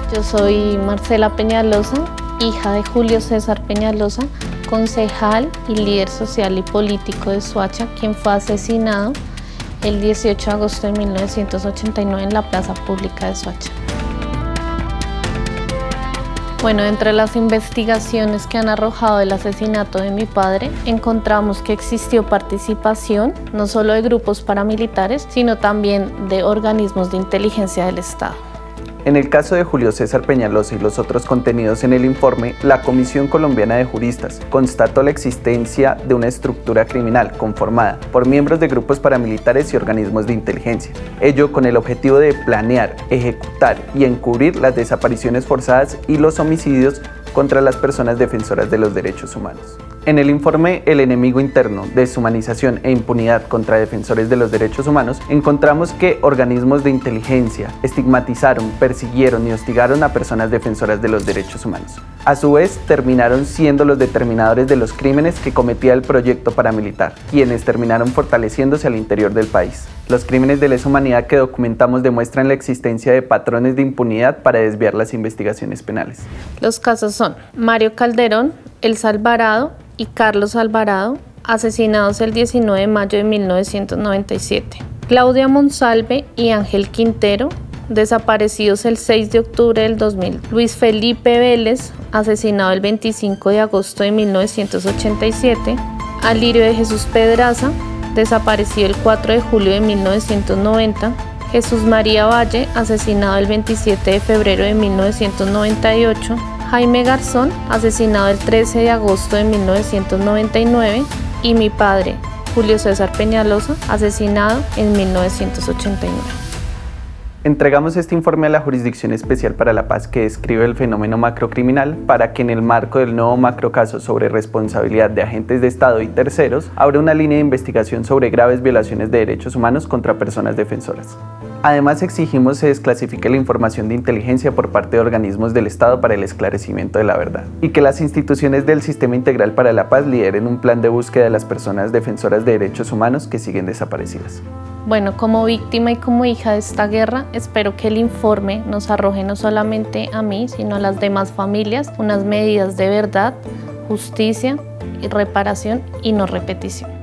Yo soy Marcela Peñalosa, hija de Julio César Peñalosa, concejal y líder social y político de Soacha, quien fue asesinado el 18 de agosto de 1989 en la plaza pública de Soacha. Bueno, entre las investigaciones que han arrojado el asesinato de mi padre, encontramos que existió participación no solo de grupos paramilitares, sino también de organismos de inteligencia del Estado. En el caso de Julio César Peñalosa y los otros contenidos en el informe, la Comisión Colombiana de Juristas constató la existencia de una estructura criminal conformada por miembros de grupos paramilitares y organismos de inteligencia, ello con el objetivo de planear, ejecutar y encubrir las desapariciones forzadas y los homicidios contra las personas defensoras de los derechos humanos. En el informe El enemigo interno, deshumanización e impunidad contra defensores de los derechos humanos, encontramos que organismos de inteligencia estigmatizaron, persiguieron y hostigaron a personas defensoras de los derechos humanos. A su vez, terminaron siendo los determinadores de los crímenes que cometía el proyecto paramilitar, quienes terminaron fortaleciéndose al interior del país. Los crímenes de lesa humanidad que documentamos demuestran la existencia de patrones de impunidad para desviar las investigaciones penales. Los casos son Mario Calderón, Elsa Alvarado y Carlos Alvarado, asesinados el 19 de mayo de 1997. Claudia Monsalve y Ángel Quintero, desaparecidos el 6 de octubre del 2000. Luis Felipe Vélez, asesinado el 25 de agosto de 1987. Alirio de Jesús Pedraza, desaparecido el 4 de julio de 1990. Jesús María Valle, asesinado el 27 de febrero de 1998. Jaime Garzón, asesinado el 13 de agosto de 1999, y mi padre, Julio César Peñalosa, asesinado en 1989. Entregamos este informe a la Jurisdicción Especial para la Paz que describe el fenómeno macrocriminal para que en el marco del nuevo macrocaso sobre responsabilidad de agentes de Estado y terceros abra una línea de investigación sobre graves violaciones de derechos humanos contra personas defensoras. Además, exigimos se desclasifique la información de inteligencia por parte de organismos del Estado para el esclarecimiento de la verdad y que las instituciones del Sistema Integral para la Paz lideren un plan de búsqueda de las personas defensoras de derechos humanos que siguen desaparecidas. Bueno, como víctima y como hija de esta guerra, espero que el informe nos arroje no solamente a mí, sino a las demás familias unas medidas de verdad, justicia, reparación y no repetición.